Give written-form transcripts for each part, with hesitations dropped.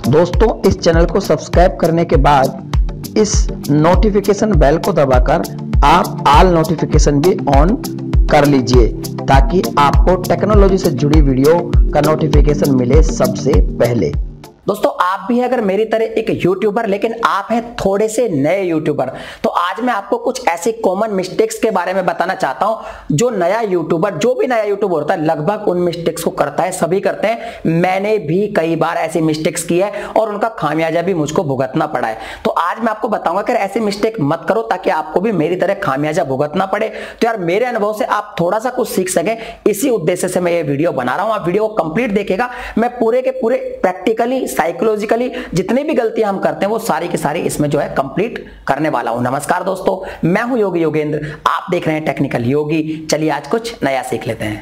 दोस्तों, इस चैनल को सब्सक्राइब करने के बाद इस नोटिफिकेशन बेल को दबाकर आप ऑल नोटिफिकेशन भी ऑन कर लीजिए ताकि आपको टेक्नोलॉजी से जुड़ी वीडियो का नोटिफिकेशन मिले सबसे पहले। दोस्तों, आप भी अगर मेरी तरह एक यूट्यूबर लेकिन आप हैं थोड़े से नए यूट्यूबर, तो आज मैं आपको कुछ ऐसी कॉमन मिस्टेक्स के बारे में बताना चाहता हूं जो नया यूट्यूबर, जो भी नया यूट्यूबर होता है लगभग उन मिस्टेक्स को करता है, सभी करते हैं। मैंने भी कई बार ऐसी मिस्टेक्स की है और उनका खामियाजा भी मुझको भुगतना पड़ा है। तो आज मैं आपको बताऊंगा कि ऐसी मिस्टेक मत करो ताकि आपको भी मेरी तरह खामियाजा भुगतना पड़े। तो यार मेरे अनुभव से आप थोड़ा सा कुछ सीख सके, इसी उद्देश्य से मैं ये वीडियो बना रहा हूं। आप वीडियो को कंप्लीट देखिएगा, मैं पूरे के पूरे प्रैक्टिकली साइकोलॉजिकली जितनी भी गलतियां हम करते हैं वो सारी की सारी इसमें जो है कंप्लीट करने वाला हूं। नमस्कार दोस्तों, मैं हूं योगी योगेंद्र, आप देख रहे हैं टेक्निकल योगी। चलिए आज कुछ नया सीख लेते हैं।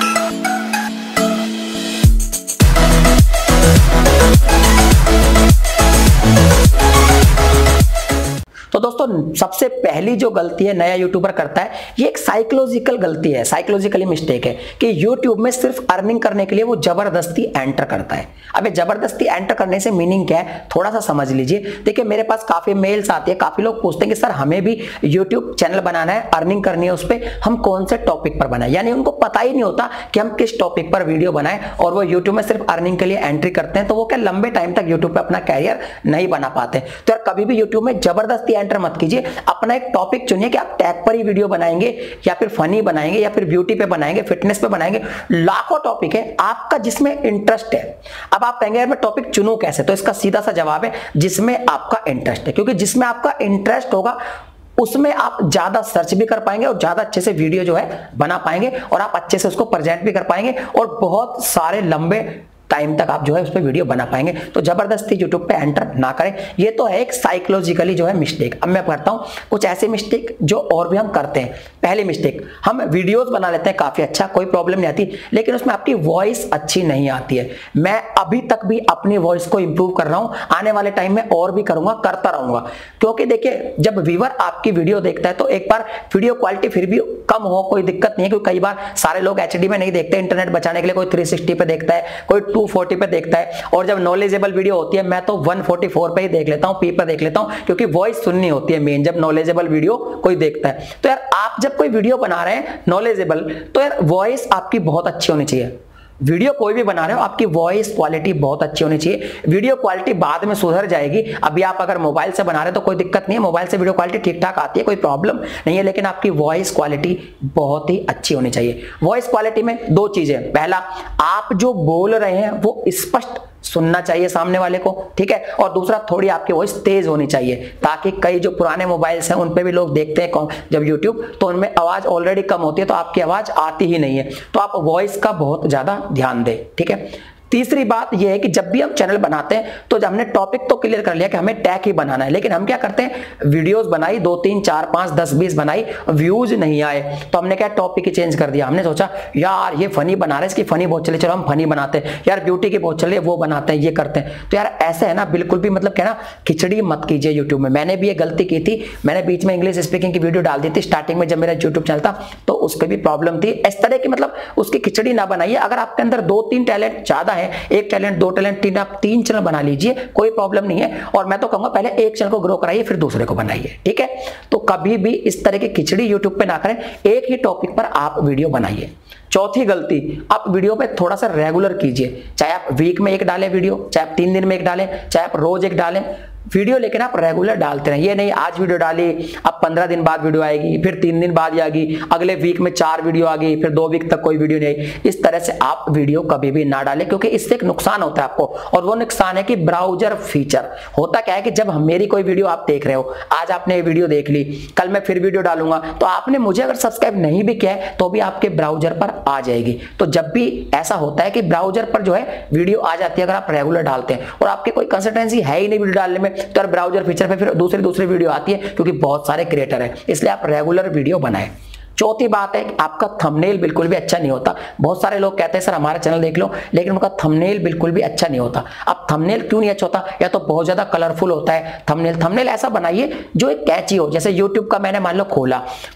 तो दोस्तों, सबसे पहली जो गलती है नया यूट्यूबर करता है, ये एक साइकोलॉजिकल गलती है, साइकोलॉजिकली मिस्टेक है कि यूट्यूब में सिर्फ अर्निंग करने के लिए वो जबरदस्ती एंटर करता है। अब ये जबरदस्ती एंटर करने से मीनिंग क्या है, थोड़ा सा समझ लीजिए। देखिए, मेरे पास काफी मेल्स आती है, काफी लोग पूछते हैं कि सर हमें भी यूट्यूब चैनल बनाना है, अर्निंग करनी है, उस पर हम कौन से टॉपिक पर बनाए। यानी उनको पता ही नहीं होता कि हम किस टॉपिक पर वीडियो बनाएं और वो यूट्यूब में सिर्फ अर्निंग के लिए एंट्री करते हैं, तो वो क्या लंबे टाइम तक यूट्यूब पे अपना कैरियर नहीं बना पाते। तो यार कभी भी यूट्यूब में जबरदस्ती एंटर मत कीजिए। अपना एक टॉपिक चुनिए कि आप टैग पर ही वीडियो बनाएंगे या फिर फनी बनाएंगे या फिर ब्यूटी पे बनाएंगे, फिटनेस पे बनाएंगे। लाखों टॉपिक है आपका जिसमें इंटरेस्ट है। अब आप कहेंगे यार मैं टॉपिक चुनूं कैसे, तो इसका सीधा सा जवाब है जिसमें आपका इंटरेस्ट है, क्योंकि जिसमें आपका इंटरेस्ट होगा उसमें आप ज्यादा सर्च भी कर पाएंगे और ज्यादा अच्छे से वीडियो जो है बना पाएंगे और आप अच्छे से उसको प्रेजेंट भी कर पाएंगे और बहुत सारे लंबे टाइम तक आप जो है उस पर वीडियो बना पाएंगे। तो जबरदस्ती यूट्यूब पे एंटर ना करें, ये तो है एक साइकोलॉजिकली जो है मिस्टेक। अब मैं करता हूं कुछ ऐसे मिस्टेक जो और भी हम करते हैं। पहली मिस्टेक, हम वीडियोस बना लेते हैं काफी अच्छा, कोई प्रॉब्लम नहीं आती, लेकिन उसमें आपकी वॉइस अच्छी नहीं आती है। मैं अभी तक भी अपनी वॉइस को इंप्रूव कर रहा हूं, आने वाले टाइम में और भी करूंगा, करता रहूंगा। क्योंकि देखिए, जब व्यूअर आपकी वीडियो देखता है तो एक बार वीडियो क्वालिटी फिर भी कम हो कोई दिक्कत नहीं है, क्योंकि कई बार सारे लोग एचडी में नहीं देखते, इंटरनेट बचाने के लिए कोई 360 पे देखता है, कोई 240 पे देखता है, और जब नॉलेजेबल वीडियो होती है मैं तो 144 पे ही देख लेता हूं, पी पर देख लेता हूं, क्योंकि वॉइस सुननी होती है मेन जब नॉलेजेबल वीडियो कोई देखता है। तो यार आप जब कोई वीडियो बना रहे हैं नॉलेजेबल, तो यार वॉइस आपकी बहुत अच्छी होनी चाहिए। वीडियो कोई भी बना रहे हो आपकी वॉइस क्वालिटी बहुत अच्छी होनी चाहिए। वीडियो क्वालिटी बाद में सुधर जाएगी। अभी आप अगर मोबाइल से बना रहे हो तो कोई दिक्कत नहीं है, मोबाइल से वीडियो क्वालिटी ठीक ठाक आती है, कोई प्रॉब्लम नहीं है, लेकिन आपकी वॉइस क्वालिटी बहुत ही अच्छी होनी चाहिए। वॉइस क्वालिटी में दो चीजें, पहला आप जो बोल रहे हैं वो स्पष्ट सुनना चाहिए सामने वाले को, ठीक है, और दूसरा थोड़ी आपकी वॉइस तेज होनी चाहिए, ताकि कई जो पुराने मोबाइल्स हैं उन पे भी लोग देखते हैं जब यूट्यूब, तो उनमें आवाज ऑलरेडी कम होती है तो आपकी आवाज आती ही नहीं है। तो आप वॉइस का बहुत ज्यादा ध्यान दें, ठीक है। तीसरी बात यह है कि जब भी हम चैनल बनाते हैं तो जब हमने टॉपिक तो क्लियर कर लिया कि हमें टैग ही बनाना है, लेकिन हम क्या करते हैं, वीडियोस बनाई 2 3 4 5 10 20 बनाई, व्यूज नहीं आए तो हमने क्या टॉपिक ही चेंज कर दिया। हमने सोचा यार ये फनी बना रहे हैं, इसकी फनी बहुत चली, चलो हम फनी बनाते हैं, यार ब्यूटी की बहुत चली वो बनाते हैं, ये करते हैं। तो यार ऐसे है ना, बिल्कुल भी मतलब क्या ना, खिचड़ी मत कीजिए यूट्यूब में। मैंने भी ये गलती की थी, मैंने बीच में इंग्लिश स्पीकिंग की वीडियो डाल दी थी स्टार्टिंग में जब मेरा यूट्यूब चैनल था, तो उसकी भी प्रॉब्लम थी। इस तरह की मतलब उसकी खिचड़ी ना बनाइए। अगर आपके अंदर 2 3 टैलेंट ज्यादा है, एक टैलेंट 2 टैलेंट 3, आप 3 चैनल बना लीजिए, कोई प्रॉब्लम नहीं है। और मैं तो कहूंगा पहले एक चैनल को ग्रो कराइए फिर दूसरे को बनाइए, ठीक है। तो कभी भी इस तरह की खिचड़ी यूट्यूब पे ना करें, एक ही टॉपिक पर आप वीडियो बनाइए। चौथी गलती, आप वीडियो पे थोड़ा सा रेगुलर कीजिए, चाहे आप वीक में एक डालें वीडियो, चाहे आप 3 दिन में एक डालें, चाहे आप रोज एक डालें वीडियो, लेकिन आप रेगुलर डालते रहे। ये नहीं आज वीडियो डाली, अब 15 दिन बाद वीडियो आएगी, फिर 3 दिन बाद आएगी, अगले वीक में 4 वीडियो आ गई, फिर 2 वीक तक कोई वीडियो नहीं आई। इस तरह से आप वीडियो कभी भी ना डालें, क्योंकि इससे एक नुकसान होता है आपको, और वो नुकसान है कि ब्राउजर फीचर होता क्या है कि जब मेरी कोई वीडियो आप देख रहे हो, आज आपने वीडियो देख ली, कल मैं फिर वीडियो डालूंगा, तो आपने मुझे अगर सब्सक्राइब नहीं भी किया है तो भी आपके ब्राउजर पर आ जाएगी। तो जब भी ऐसा होता है कि ब्राउजर पर जो है वीडियो आ जाती है अगर आप रेगुलर डालते हैं और आपकी कोई कंसिस्टेंसी है ही नहीं वीडियो डालने में, तो यार ब्राउजर फीचर पे फिर दूसरी वीडियो आती है, क्योंकि बहुत सारे क्रिएटर हैं, इसलिए आप रेगुलर वीडियो बनाएं। चौथी बात है कि आपका थंबनेल बिल्कुल भी अच्छा नहीं होता। बहुत सारे लोग कहते हैं सर हमारा चैनल देख लो, लेकिन उनका थंबनेल बिल्कुल भी अच्छा नहीं होता। अब थंबनेल क्यों नहीं अच्छा होता? या तो बहुत ज्यादा कलरफुल होता है थंबनेल। थंबनेल ऐसा बनाइए जो एक कैची हो। जैसे यूट्यूब का मैंने मान लो खोला, तो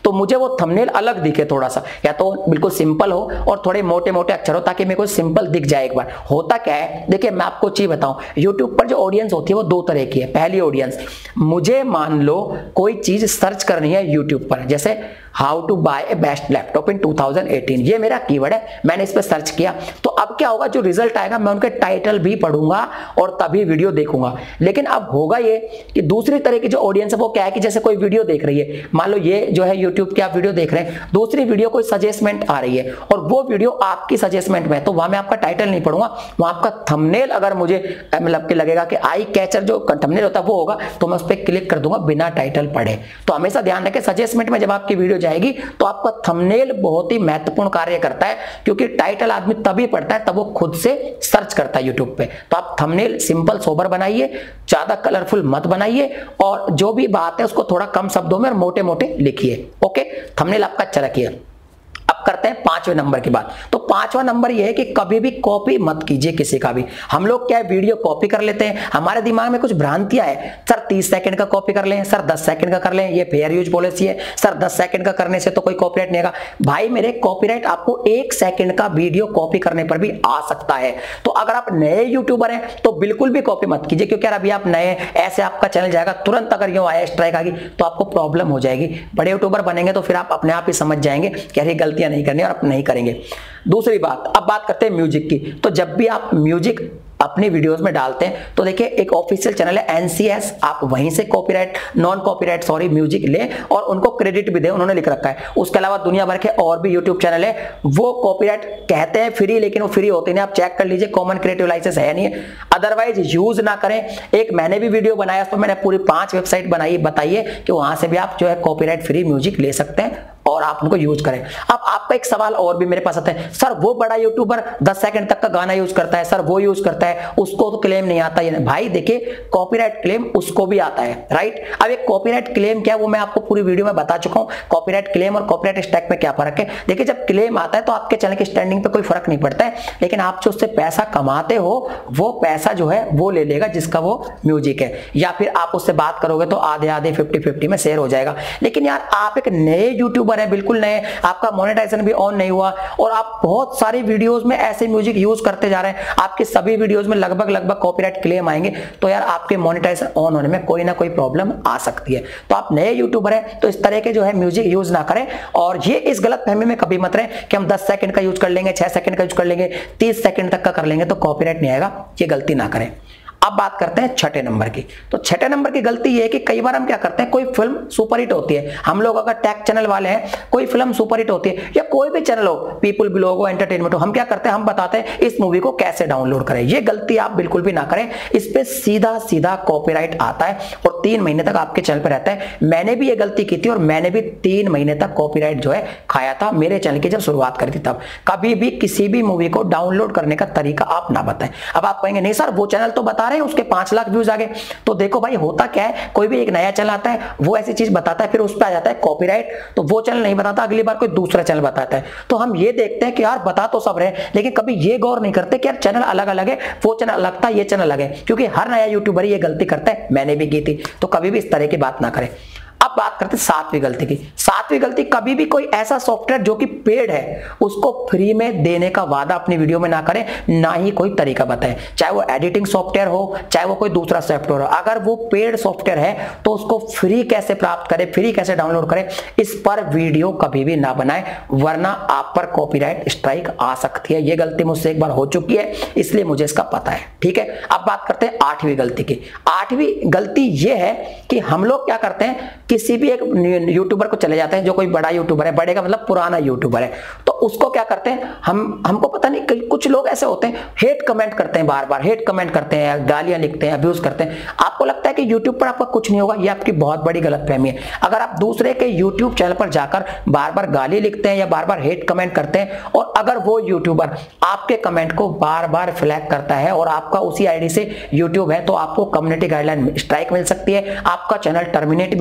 तो मुझे वो थंबनेल अलग दिखे थोड़ा सा, या तो बिल्कुल सिंपल हो और थोड़े मोटे मोटे अक्षर हो ताकि मेरे को सिंपल दिख जाए। एक बार होता क्या है, देखिए मैं आपको चीज बताऊं, यूट्यूब पर जो ऑडियंस होती है वो दो तरह की है। पहली ऑडियंस, मुझे मान लो कोई चीज सर्च करनी है यूट्यूब पर, जैसे how to buy a best laptop in 2018, ये मेरा कीवर्ड है, मैंने इस पर सर्च किया, तो अब क्या होगा, जो रिजल्ट आएगा मैं उनके टाइटल भी पढ़ूंगा और तभी वीडियो देखूंगा। लेकिन अब होगा ये कि दूसरी तरह की जो ऑडियंस है वो क्या है कि जैसे कोई वीडियो देख रही है, मान लो ये जो है यूट्यूब की आप वीडियो देख रहे हैं, दूसरी वीडियो कोई सजेस्टमेंट आ रही है और वो वीडियो आपकी सजेस्टमेंट में है, तो वहां मैं आपका टाइटल नहीं पढ़ूंगा, वहां आपका थंबनेल अगर मुझे मतलब कि लगेगा कि आई कैचर जो थंबनेल होता है वो होगा, तो मैं उस पर क्लिक कर दूंगा बिना टाइटल पढ़े। तो हमेशा ध्यान रखें, सजेस्टमेंट में जब आपकी वीडियो जाएगी तो आपका थंबनेल बहुत ही महत्वपूर्ण कार्य करता है, क्योंकि टाइटल आदमी तभी पढ़ता है तब वो खुद से सर्च करता है यूट्यूब पे। तो आप थंबनेल सिंपल सोबर बनाइए, ज्यादा कलरफुल मत बनाइए, और जो भी बात है उसको थोड़ा कम शब्दों में और मोटे मोटे लिखिए। ओके, थंबनेल आपका अच्छा रखिए। अब करते हैं 5वें नंबर की बात। तो 5वां नंबर यह है कि कभी भी कॉपी मत कीजिए किसी का भी। हम लोग क्या वीडियो कॉपी कर लेते हैं, हमारे दिमाग में कुछ भ्रांतियां है, सर 30 सेकंड का कॉपी कर लें, सर 10 सेकंड का कर लें, ये फेयर यूज पॉलिसी है, सर 10 सेकंड का करने से तो कोई कॉपीराइट नहीं आएगा। भाई मेरे, कॉपीराइट आपको 1 सेकंड का वीडियो कॉपी करने पर भी आ सकता है। तो अगर आप नए यूट्यूबर हैं तो बिल्कुल भी कॉपी मत कीजिए, क्योंकि यार अभी आप नए, ऐसे आपका चैनल जाएगा, तुरंत अगर यूं आया स्ट्राइक आ गई तो आपको प्रॉब्लम हो जाएगी। बड़े यूट्यूबर बनेंगे तो फिर आप अपने आप ही समझ जाएंगे कि अरे गलतियां नहीं करनी और आप नहीं करेंगे। दूसरी बात, अब बात करते हैं म्यूजिक की। तो जब भी आप म्यूजिक अपनी वीडियोस में डालते हैं तो देखिए एक ऑफिशियल चैनल है NCS, आप वहीं से कॉपीराइट नॉन कॉपीराइट म्यूजिक लें और उनको क्रेडिट भी दें, उन्होंने लिख रखा है। उसके अलावा दुनिया भर के और भी यूट्यूब चैनल है, वो कॉपीराइट कहते हैं फ्री, लेकिन वो फ्री होते नहीं, आप चेक कर लीजिए, कॉमन क्रिएटिव लाइसेंस है नहीं है, अदरवाइज यूज ना करें। एक मैंने भी वीडियो बनाया, उस पर मैंने पूरी 5 वेबसाइट बनाई, बताइए कि वहां से भी आप जो है कॉपीराइट फ्री म्यूजिक ले सकते हैं और आप उनको यूज करें। अब आपका एक सवाल और भी मेरे पास आता है, सर वो बड़ा यूट्यूबर 10 सेकंड तक का गाना यूज करता है, सर वो यूज करता है, उसको तो क्लेम नहीं आता है। भाई देखिए, कॉपीराइट क्लेम उसको भी आता है, राइट। अब एक कॉपीराइट क्लेम क्या है वो मैं आपको पूरी वीडियो में बता चुका हूं। कॉपीराइट क्लेम और कॉपीराइट स्ट्राइक में क्या फर्क है। देखिए, जब क्लेम आता है तो आपके चैनल की स्टैंडिंग पे कोई फर्क नहीं पड़ता है, लेकिन आप जो उससे पैसा कमाते हो वो पैसा जो है वो ले लेगा जिसका वो म्यूजिक है, या फिर आप उससे बात करोगे तो आधे आधे 50-50 में शेयर हो जाएगा। लेकिन यार आप एक नए यूट्यूबर है, बिल्कुल नए, आपका मोनेटाइजेशन भी ऑन नहीं हुआ और आप बहुत सारी वीडियोस में ऐसे म्यूजिक यूज करते जा रहे हैं, आपके सभी वीडियोस में लगभग कॉपीराइट क्लेम आएंगे, तो यार आपके मोनेटाइजेशन ऑन होने में कोई ना कोई प्रॉब्लम आ सकती है। तो आप नए यूट्यूबर हैं तो इस तरह के जो है म्यूजिक यूज ना करें, और ये इस गलत फहमी में कभी मत रहें कि हम 10 सेकंड का यूज कर लेंगे, 6 सेकंड का यूज कर लेंगे, 30 सेकंड तक का कर लेंगे तो कॉपीराइट नहीं आएगा, ये गलती ना करें। अब बात करते हैं 6ठे नंबर की। तो 6ठे नंबर की गलती ये है कि कई बार हम क्या करते हैं, कोई फिल्म सुपरहिट होती है, हम लोग अगर टेक चैनल वाले हैं, कोई फिल्म सुपरहिट होती है या कोई भी चैनल हो, पीपल ब्लॉग हो, एंटरटेनमेंट हो, हम क्या करते हैं, हम बताते हैं इस मूवी को कैसे डाउनलोड करें। ये गलती आप बिल्कुल भी ना करें, इस पे सीधा सीधा कॉपीराइट आता है और 3 महीने तक आपके चैनल पर रहता है। मैंने भी ये गलती की थी और मैंने भी 3 महीने तक कॉपीराइट जो है खाया था मेरे चैनल की जब शुरुआत करी थी तब। कभी भी किसी भी मूवी को डाउनलोड करने का तरीका आप ना बताएं। अब आप कहेंगे नहीं सर वो चैनल तो बता रहे हैं उसके 5 लाख व्यूज आ गए, तो देखो भाई होता क्या है, कोई भी एक नया चैनल आता है वो ऐसी चीज बताता है, फिर उस पर आ जाता है कॉपीराइट, तो वो चैनल नहीं बताता, अगली बार कोई दूसरा चैनल बताता है। तो हम ये देखते हैं कि यार बता तो सब रहे, लेकिन कभी ये गौर नहीं करते कि यार चैनल अलग अलग है, वो चैनल अलग था, ये चैनल अलग है, क्योंकि हर नया यूट्यूबर ये गलती करता है, मैंने भी की थी। तो कभी भी इस तरह की बात ना करें। अब बात करते हैं 7वीं गलती की। 7वीं गलती, कभी भी कोई ऐसा सॉफ्टवेयर जो कि पेड है उसको फ्री में देने का वादा अपनी वीडियो में ना करें, ना ही कोई तरीका बताएं, चाहे वो एडिटिंग सॉफ्टवेयर हो, चाहे वो कोई दूसरा सॉफ्टवेयर हो। अगर वो पेड सॉफ्टवेयर है तो उसको फ्री कैसे प्राप्त करें, फ्री कैसे डाउनलोड करें, इस पर वीडियो कभी भी ना बनाएं, वरना आप पर कॉपीराइट स्ट्राइक आ सकती है। ये गलती मुझसे एक बार हो चुकी है, इसलिए मुझे इसका पता है, ठीक है। अब बात करते हैं 8वीं गलती की। 8वीं गलती ये है कि हम लोग क्या करते हैं, किसी भी एक यूट्यूबर को चले जाते हैं जो कोई बड़ा यूट्यूबर है, बड़े का मतलब पुराना यूट्यूबर है, तो उसको क्या करते हैं, हमको पता नहीं, कुछ लोग ऐसे होते हैं हेट कमेंट करते हैं, बार बार हेट कमेंट करते हैं, गालियां लिखते हैं, अब्यूज करते हैं। आपको लगता है कि यूट्यूब पर आपका कुछ नहीं होगा, ये आपकी बहुत बड़ी गलतफहमी है। अगर आप दूसरे के यूट्यूब चैनल पर जाकर बार बार गाली लिखते हैं या बार बार हेट कमेंट करते हैं, और अगर वो यूट्यूबर आपके कमेंट को बार बार फ्लैग करता है और आपका उसी आईडी से यूट्यूब है, तो आपको कम्युनिटी गाइडलाइन स्ट्राइक मिल सकती है, आपका चैनल टर्मिनेट भी हो सकता है,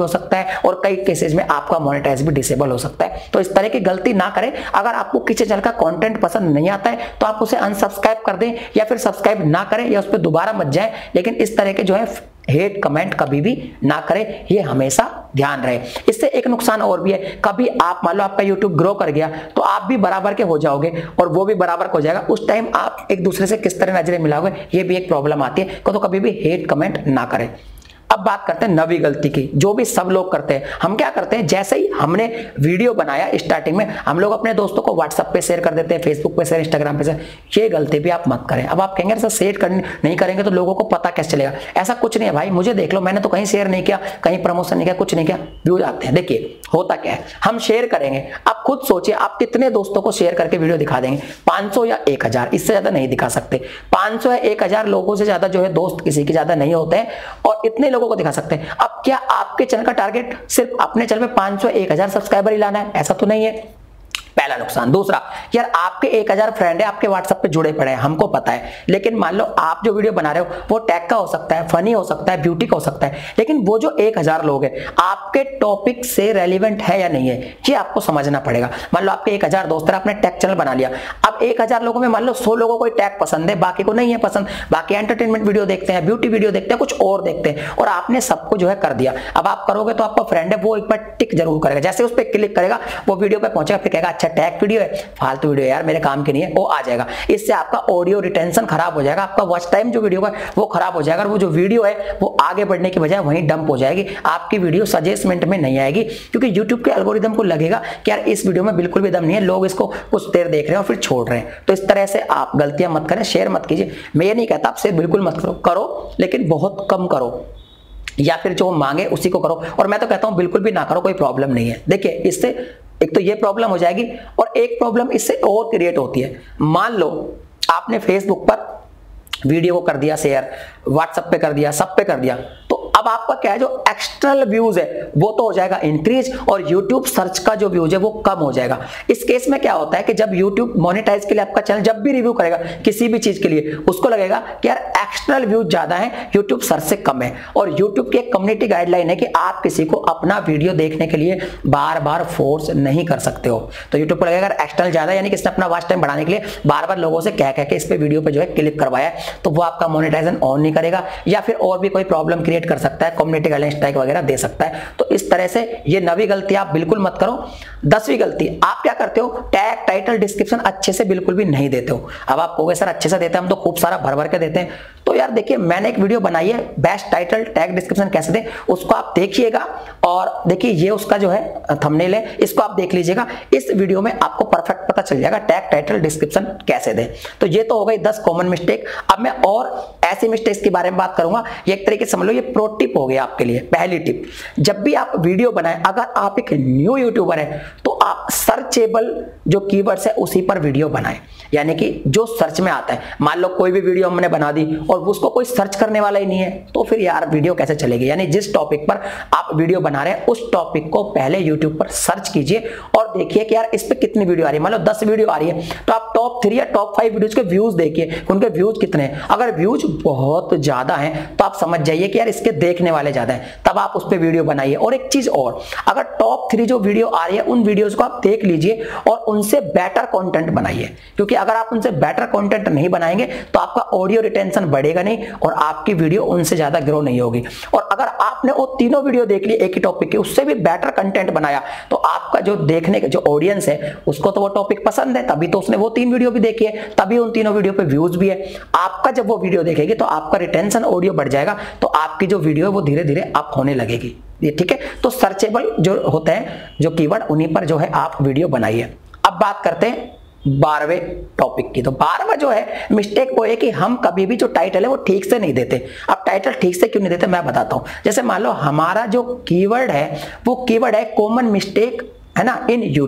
है और कई केसेस में आपका मोनेटाइज भी डिसेबल हो सकता है। तो इस तरह की गलती ना करें। अगर आपको किसी चैनल का कंटेंट पसंद नहीं आता है तो आप उसे अनसब्सक्राइब कर दें या फिर सब्सक्राइब ना करें या उस पर दोबारा मत जाएं, लेकिन इस तरह के जो है हेट कमेंट कभी भी ना करें, ये हमेशा ध्यान रहे। इससे एक नुकसान और भी है, कभी आप मान लो आपका YouTube ग्रो कर गया तो आप भी बराबर के हो जाओगे और वो भी बराबर हो जाएगा, उस टाइम आप एक दूसरे से किस तरह नजरें मिलाओगे, ये भी एक प्रॉब्लम आती है। तो कभी भी हेट कमेंट ना करें। अब बात करते हैं नवी गलती की, जो भी सब लोग करते हैं। हम क्या करते हैं, जैसे ही हमने वीडियो बनाया स्टार्टिंग में हम लोग अपने दोस्तों को व्हाट्सएप पे शेयर कर देते हैं, फेसबुक पे शेयर, इंस्टाग्राम पे शेयर। ये गलती भी आप मत करें। अब आप कहेंगे सर शेयर नहीं करेंगे तो लोगों को पता कैसे चलेगा? ऐसा कुछ नहीं है भाई, मुझे देख लो, मैंने तो कहीं शेयर नहीं किया, कहीं प्रमोशन नहीं किया, कुछ नहीं किया, व्यूज आते हैं। देखिए होता क्या है, हम शेयर करेंगे, आप खुद सोचिए आप कितने दोस्तों को शेयर करके वीडियो दिखा देंगे? 500 या 1000, इससे ज्यादा नहीं दिखा सकते। 500 या 1000 लोगों से ज्यादा जो है दोस्त किसी के ज्यादा नहीं होते हैं और इतने लोगों को दिखा सकते हैं। अब क्या आपके चैनल का टारगेट सिर्फ अपने चैनल में 500 1000 सब्सक्राइबर ही लाना है? ऐसा तो नहीं है। पहला नुकसान। दूसरा, यार आपके 1000 फ्रेंड है आपके व्हाट्सएप पे जुड़े पड़े हैं, हमको पता है, लेकिन मान लो आप जो वीडियो बना रहे हो वो टैग का हो सकता है, फनी हो सकता है, ब्यूटी का हो सकता है, लेकिन वो जो 1000 लोग हैं आपके टॉपिक से रेलिवेंट है या नहीं है, ये आपको समझना पड़ेगा। मान लो आपके 1000 दोस्त है, आपने टैग चैनल बना लिया, अब 1000 लोगों में मान लो 100 लोगों को टैग पसंद है, बाकी को नहीं है पसंद, बाकी एंटरटेनमेंट वीडियो देखते हैं, ब्यूटी वीडियो देखते हैं, कुछ और देखते हैं, और आपने सबको जो है कर दिया। अब आप करोगे तो आपका फ्रेंड है वो एक बार टिक जरूर करेगा, जैसे उस पर क्लिक करेगा वो वीडियो पे पहुंचेगा, फिर कहेगा अच्छा टैग वीडियो है, फालतू वीडियो यार मेरे काम की नहीं है, वो आ जाएगा। इससे आपका ऑडियो रिटेंशन खराब हो जाएगा, आपका वॉच टाइम जो वीडियो का वो खराब हो जाएगा, और वो जो वीडियो है वो आगे बढ़ने की बजाय वहीं डंप हो जाएगी, आपकी वीडियो सजेस्टमेंट में नहीं आएगी, क्योंकि YouTube के एल्गोरिदम को लगेगा कि यार इस वीडियो में बिल्कुल भी दम नहीं है, लोग इसको कुछ देर देख रहे हैं और फिर छोड़ रहे हैं। तो इस तरह से आप गलतियां मत करें, शेयर मत कीजिए। मैं ये नहीं कहता आप शेयर बिल्कुल मत करो, लेकिन बहुत कम करो, या फिर जो मांगे उसी को करो। और मैं तो कहता हूं बिल्कुल भी ना करो, कोई प्रॉब्लम नहीं है। देखिए इससे एक तो ये प्रॉब्लम हो जाएगी और एक प्रॉब्लम इससे और क्रिएट होती है। मान लो आपने फेसबुक पर वीडियो को कर दिया शेयर, व्हाट्सएप पे कर दिया, सब पे कर दिया, तो अब आपका क्या है, जो एक्सटर्नल व्यूज है वो तो हो जाएगा इंक्रीज, और YouTube सर्च का जो व्यूज है वो कम हो जाएगा। इस केस में क्या होता है कि जब YouTube मोनेटाइज के लिए आपका चैनल जब भी रिव्यू करेगा किसी भी चीज के लिए, उसको लगेगा कि यार एक्सटर्नल व्यूज ज्यादा है, YouTube सर्च से कम है। और YouTube की एक कम्युनिटी गाइडलाइन है कि आप किसी को अपना वीडियो देखने के लिए बार बार फोर्स नहीं कर सकते हो। तो YouTube को लगेगा अगर एक्सटर्नल ज्यादा, यानी कि इसने अपना वॉच टाइम बढ़ाने के लिए बार बार लोगों से कह के इस पे वीडियो पे जो है क्लिक करवाया है, तो वो आपका मोनेटाइजेशन ऑन नहीं करेगा, या फिर और भी कोई प्रॉब्लम क्रिएट कर सकता है, कम्युनिटी गाइडलाइन स्ट्राइक वगैरह दे सकता है। तो इस तरह से ये नवी गलती आप बिल्कुल मत करो। 10वीं गलती, आप क्या करते हो, टैग टाइटल डिस्क्रिप्शन अच्छे से बिल्कुल भी नहीं देते हो। अब आप कहोगे सर अच्छे से देते हैं, हम तो खूब सारा भर भर के देते हैं। तो यार देखिए मैंने एक वीडियो बनाई है बेस्ट टाइटल टैग डिस्क्रिप्शन कैसे दें, उसको आप देखिएगा, और देखिए ये उसका जो है थंबनेल है, इसको आप देख लीजिएगा। इस वीडियो में आपको परफेक्ट पता चल जाएगा टैग टाइटल डिस्क्रिप्शन कैसे दें। तो ये तो हो गई 10 कॉमन मिस्टेक। अब मैं और ऐसी मिस्टेक्स के बारे में बात करूंगा, ये एक तरीके से समझ लो ये प्रो टिप हो गया आपके लिए। पहली टिप, जब भी आप वीडियो बनाएं, अगर आप एक न्यू यूट्यूबर हैं तो आप सर्चेबल जो कीवर्ड्स है उसी पर वीडियो बनाएं, यानी कि जो सर्च में आता है। मान लो कोई भी वीडियो हमने बना दी और उसको कोई सर्च करने वाला ही नहीं है, तो फिर यार वीडियो कैसे चलेगी। यानी जिस टॉपिक पर आप वीडियो बना रहे हैं उस टॉपिक को पहले यूट्यूब पर सर्च कीजिए और देखिए कि यार इस पे कितनी वीडियो आ रही है। मान लो 10 वीडियो आ रही है तो आप टॉप 3 या टॉप 5 वीडियोज के व्यूज देखिए, उनके व्यूज कितने हैं। अगर व्यूज बहुत ज्यादा हैं तो आप समझ जाइए कि यार इसके देखने वाले ज्यादा हैं, तब आप उस पर वीडियो बनाइए। और एक चीज और, अगर टॉप 3 जो वीडियो आ रही है उन वीडियोज को आप देख लीजिए और उनसे बेटर कंटेंट बनाइए, क्योंकि अगर आप उनसे बेटर कंटेंट नहीं बनाएंगे तो आपका ऑडियो रिटेंशन बढ़ेगा नहीं और आपकी वीडियो उनसे ज्यादा ग्रो नहीं होगी। और अगर आपने वो तीनों वीडियो देख ली एक ही टॉपिक की, उससे भी बेटर कंटेंट बनाया, तो आपका जो देखने का जो ऑडियंस है उसको तो वो टॉपिक पसंद है, तभी तो उसने वो 3 वीडियो भी देखी है, तभी उन तीनों वीडियो पे व्यूज भी है। आपका जब वो वीडियो देखेगी तो आपका रिटेंशन ऑडियो बढ़ जाएगा, तो आपकी जो वीडियो है वो धीरे धीरे अप होने लगेगी। ये ठीक है। तो सर्चेबल जो होते हैं जो कीवर्ड, उन्हीं पर जो है आप वीडियो बनाइए। अब बात करते हैं 12वें टॉपिक की। तो 12वां जो है मिस्टेक वो है कि हम कभी भी जो टाइटल है वो ठीक से नहीं देते। अब टाइटल ठीक से क्यों नहीं देते मैं बताता हूं। जैसे मान लो हमारा जो कीवर्ड है वो कीवर्ड है कॉमन मिस्टेक, है ना, इन यूट्यूब।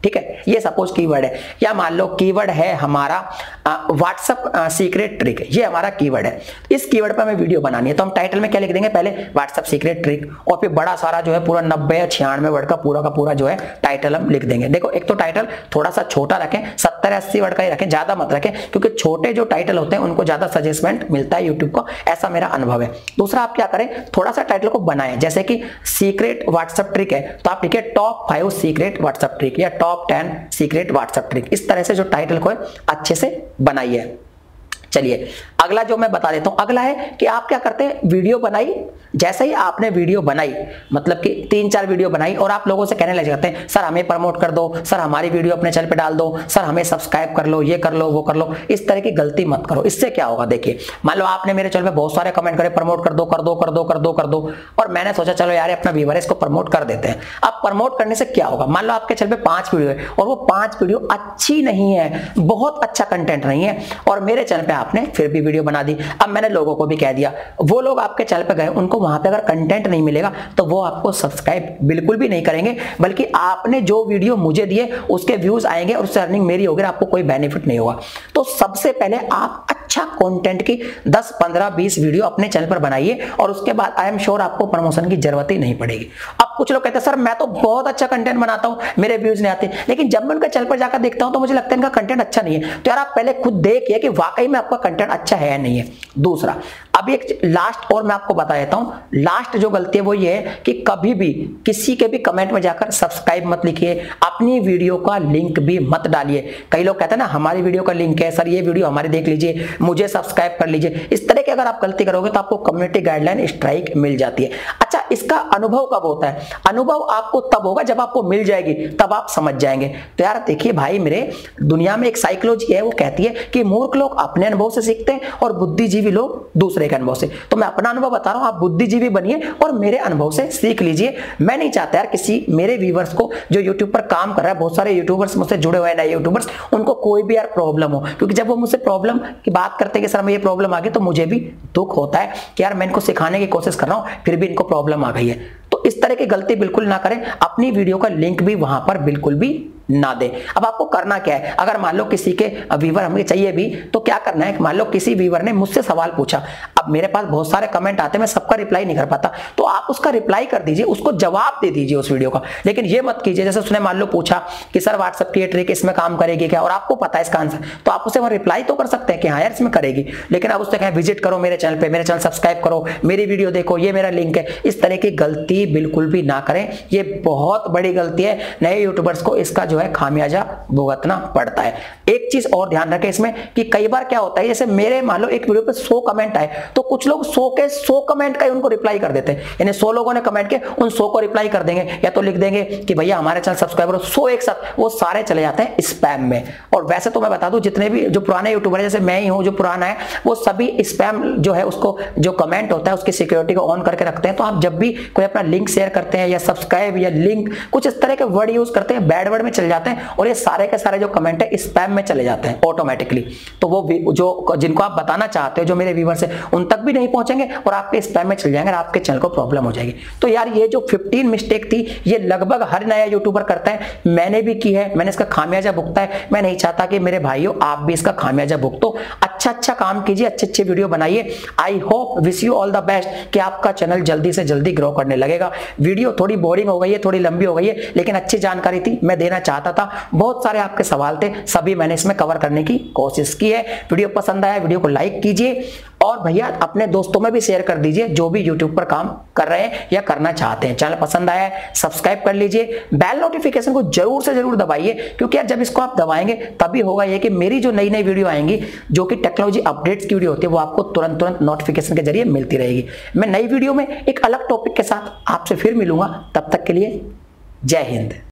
ठीक है, ये सपोज कीवर्ड है, या मान लो कीवर्ड है हमारा व्हाट्सएप सीक्रेट ट्रिक, ये हमारा कीवर्ड है। इस कीवर्ड पर हमें वीडियो बनानी है, तो हम टाइटल में क्या लिख देंगे, पहले व्हाट्सएप सीक्रेट ट्रिक, और फिर बड़ा सारा जो है पूरा 90 या 96 वर्ड का पूरा जो है टाइटल हम लिख देंगे। देखो, एक तो टाइटल थोड़ा सा छोटा रखें, 70-80 वर्ड का ही रखें, ज्यादा मत रखें, क्योंकि छोटे जो टाइटल होते हैं उनको ज्यादा सजेस्टमेंट मिलता है यूट्यूब को, ऐसा मेरा अनुभव है। दूसरा, आप क्या करें, थोड़ा सा टाइटल को बनाएं, जैसे कि सीक्रेट व्हाट्सएप ट्रिक है तो आप लिखिए टॉप 5 सीक्रेट व्हाट्सएप ट्रिक या टॉप 10 सीक्रेट व्हाट्सएप ट्रिक। इस तरह से जो टाइटल को अच्छे से बनाइए। चलिए अगला जो मैं बता देता हूं, अगला है कि आप क्या करते हैं, वीडियो बनाई, जैसे ही आपने वीडियो बनाई, मतलब कि 3-4 वीडियो बनाई और आप लोगों से कहने लग जाते हैं सर हमें प्रमोट कर दो, सर हमारी वीडियो अपने चैनल पे डाल दो, सर हमें सब्सक्राइब कर लो, ये कर लो, वो कर लो। इस तरह की गलती मत करो। इससे क्या होगा, देखिए मान लो आपने मेरे चैनल पे बहुत सारे कमेंट करे प्रमोट कर दो कर दो कर दो कर दो कर दो, और मैंने सोचा चलो यार अपना व्यूअर है इसको प्रमोट कर देते हैं। अब प्रमोट करने से क्या होगा, मान लो आपके चैनल पे 5 वीडियो है और वो 5 वीडियो अच्छी नहीं है, बहुत अच्छा कंटेंट नहीं है, और मेरे चैनल पे आपने फिर भी वीडियो बना दी। अब मैंने लोगों को भी कह दिया, वो लोग आपके चैनल पे गए, उनको वहां पे अगर कंटेंट नहीं मिलेगा तो वो आपको सब्सक्राइब बिल्कुल भी नहीं करेंगे, बल्कि आपने जो वीडियो मुझे दिए उसके व्यूज आएंगे और उससे अर्निंग मेरी होगी, आपको कोई बेनिफिट नहीं होगा। तो सबसे पहले आप अच्छा कंटेंट की 10, 15, 20 वीडियो अपने चैनल पर बनाइए, और उसके बाद आई एम श्योर आपको प्रमोशन की जरूरत ही नहीं पड़ेगी। अब कुछ लोग कहते हैं सर मैं तो बहुत अच्छा कंटेंट बनाता हूं, मेरे व्यूज नहीं आते, लेकिन जब मैं उनके चैनल पर जाकर देखता हूं तो मुझे लगता है इनका कंटेंट अच्छा नहीं है। तो यार आप पहले खुद देखिए कि वाकई में आपका कंटेंट अच्छा है या नहीं है। दूसरा, अब एक लास्ट और मैं आपको बता देता हूं, लास्ट जो गलती है वो ये है कि कभी भी किसी के भी कमेंट में जाकर सब्सक्राइब मत लिखिए, अपनी वीडियो का लिंक भी मत डालिए। कई लोग कहते हैं ना हमारी वीडियो का लिंक है सर, ये वीडियो हमारी देख लीजिए, मुझे सब्सक्राइब कर लीजिए। इस तरह की अगर आप गलती करोगे तो आपको कम्युनिटी गाइडलाइन स्ट्राइक मिल जाती है। अच्छा, इसका अनुभव कब होता है, अनुभव आपको तब होगा जब आपको मिल जाएगी, तब आप समझ जाएंगे। तो यार देखिए भाई, मेरे दुनिया में एक साइकोलॉजी है, वो कहती है कि मूर्ख लोग अपने अनुभव से सीखते हैं और बुद्धिजीवी लोग दूसरे के अनुभव से। तो मैं अपना अनुभव बता रहा हूं, आप बुद्धिजीवी बनिए और मेरे अनुभव से सीख लीजिए। मैं नहीं चाहता यार किसी मेरे व्यूअर्स को जो यूट्यूब पर काम कर रहा है, बहुत सारे यूट्यूबर्स मुझसे जुड़े हुए हैं, नए यूट्यूबर्स, उनको कोई भी यार प्रॉब्लम हो, क्योंकि जब वो मुझसे प्रॉब्लम की बात करते हैं कि सर हमें ये प्रॉब्लम आ गई, तो मुझे भी दुख होता है कि यार मैं इनको सिखाने की कोशिश कर रहा हूं फिर भी इनको प्रॉब्लम आ गई है। तो इस तरह की गलती बिल्कुल ना करें, अपनी वीडियो का लिंक भी वहां पर बिल्कुल भी ना दे। अब आपको करना क्या है, अगर मान लो किसी के व्यूअर हमें चाहिए भी, तो क्या करना है, मान लो किसी व्यूअर ने मुझसे सवाल पूछा, अब मेरे पास बहुत सारे कमेंट आते हैं, मैं सबका रिप्लाई नहीं कर पाता, तो आप उसका रिप्लाई कर दीजिए, उसको जवाब दे दीजिए उस वीडियो का। लेकिन ये मत कीजिए जैसे उसने मान लो पूछा कि सर व्हाट्सएप की ट्रिक इसमें काम करेगी क्या, और आपको पता है इसका आंसर, तो आप उसे वहां रिप्लाई तो कर सकते हैं कि हाँ यार इसमें करेगी, लेकिन आप उससे कहें विजिट करो मेरे चैनल पे, मेरे चैनल सब्सक्राइब करो, मेरी वीडियो देखो, ये मेरा लिंक है। इस तरह की गलती बिल्कुल भी ना करें, ये बहुत बड़ी गलती है। नए यूट्यूबर्स को इसका जो है खामियाजा भुगतना पड़ता है। एक चीज और ध्यान रखें इसमें कि कई बार क्या होता है, जैसे मेरे मान लो एक वीडियो पे 100 कमेंट आए, तो कुछ लोग 100 के 100 कमेंट का ही उनको रिप्लाई कर देते हैं, यानी 100 लोगों ने कमेंट किए, उन 100 को रिप्लाई कर देंगे, या तो लिख देंगे कि भैया हमारे चैनल सब्सक्राइब करो, 100 एक साथ, वो सारे चले जाते हैं स्पैम में। और वैसे तो मैं बता दूं, जितने भी जो पुराने यूट्यूबर है, जैसे मैं ही हूं जो पुराना है, वो सभी स्पैम जो है उसको जो कमेंट होता है उसकी सिक्योरिटी को ऑन करके रखते हैं। तो आप जब भी कोई अपना लिंक शेयर करते हैं या सब्सक्राइब या लिंक कुछ इस तरह के वर्ड यूज करते हैं, बैड वर्ड में चले जाते हैं, और ये सारे के सारे जो कमेंट है स्पैम में चले जाते हैं ऑटोमेटिकली। तो वो जो जिनको आप बताना चाहते हो, जो मेरे व्यूअर्स हैं, उन तक भी नहीं पहुंचेंगे और आपके स्पैम में चले जाएंगे और आपके चैनल को प्रॉब्लम हो जाएगी। तो यार ये जो 15 मिस्टेक थी, ये लगभग हर नया यूट्यूबर करता है, मैंने भी की है, मैंने इसका खामियाजा भुगता है। मैं नहीं चाहता कि मेरे भाइयों आप भी इसका खामियाजा भुगतो। अच्छा काम कीजिए, अच्छे वीडियो बनाइए। I hope, wish you all the best कि आपका चैनल जल्दी से जल्दी ग्रो करने लगेगा। वीडियो थोड़ी बोरिंग हो गई है, थोड़ी लंबी हो गई है, लेकिन अच्छी जानकारी थी, मैं देना चाहता था। बहुत सारे आपके सवाल थे, सभी मैंने इसमें कवर करने की कोशिश की है। वीडियो पसंद आया, वीडियो को लाइक कीजिए, और भैया अपने दोस्तों में भी शेयर कर दीजिए जो भी यूट्यूब पर काम कर रहे हैं या करना चाहते हैं। चैनल पसंद आया है, सब्सक्राइब कर लीजिए, बेल नोटिफिकेशन को जरूर से जरूर दबाइए, क्योंकि यार जब इसको आप दबाएंगे तभी होगा ये कि मेरी जो नई वीडियो आएंगी, जो कि टेक्नोलॉजी अपडेट्स की वीडियो होती है, वो आपको तुरंत नोटिफिकेशन के जरिए मिलती रहेगी। मैं नई वीडियो में एक अलग टॉपिक के साथ आपसे फिर मिलूंगा, तब तक के लिए जय हिंद।